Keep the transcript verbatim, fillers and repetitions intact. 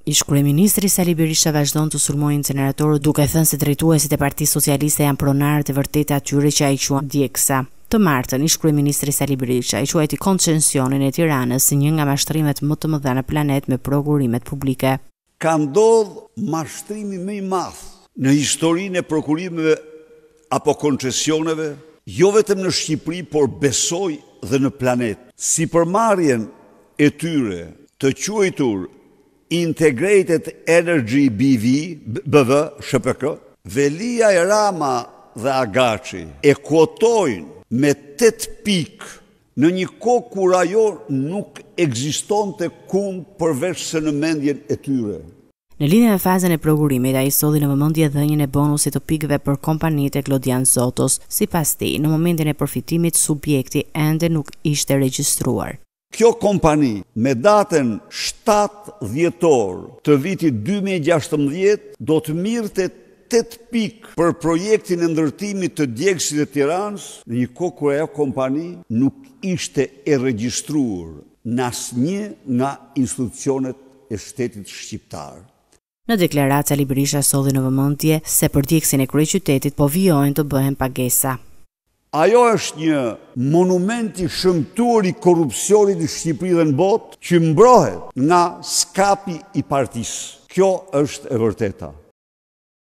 Ish-kryeministri Sali Berisha vazhdon të sulmojë inceneratorët duke thënë se drejtuesit e Partisë Socialiste janë pronarë të vërtetë atyre që ai quan djegsa. Të martën, ish-kryeministri Sali Berisha i quajti koncesionin e Tiranës si një nga mashtrimet më të mëdha në planet me prokurimet publike. Ka ndodhur mashtrimi më i madh në historinë e prokurimeve apo koncesioneve, jo vetëm në Shqipëri, por besoj dhe në planet. Si përmarrjen e tyre të quajtur Integrated Energy B V, B V, S P K, Velia e Rama dhe Agaçi e kuotojnë me tetë pikë në një kohë kur ajo nuk ekzistonte kund përveç se në mendjen e tyre. Në lidhje me fazën e prokurimit, ai solli në vëmendje dhënien e bonusit të pikëve për kompanitë e Klodian Zotos. Sipas tij, në momentin e përfitimit subjekti ende nuk ishte regjistruar. Kjo kompani me datën shtatë dhjetor të vitit dy mijë e gjashtëmbëdhjetë do të mirte tetë pikë për projektin e ndërtimit të djegësit të Tiranës, në një kohë kur ajo kompani nuk ishte e regjistruar në asnjë nga institucionet e shtetit shqiptar. Në deklaratë Sali Berisha solli në vëmendje se për djegësin e kryeqytetit po vijojnë të bëhen pagesa. Ajo është një monument i shëmtuar i korrupsionit në Shqipëri dhe në botë që mbrohet nga skapi i partisë. Kjo është e vërteta.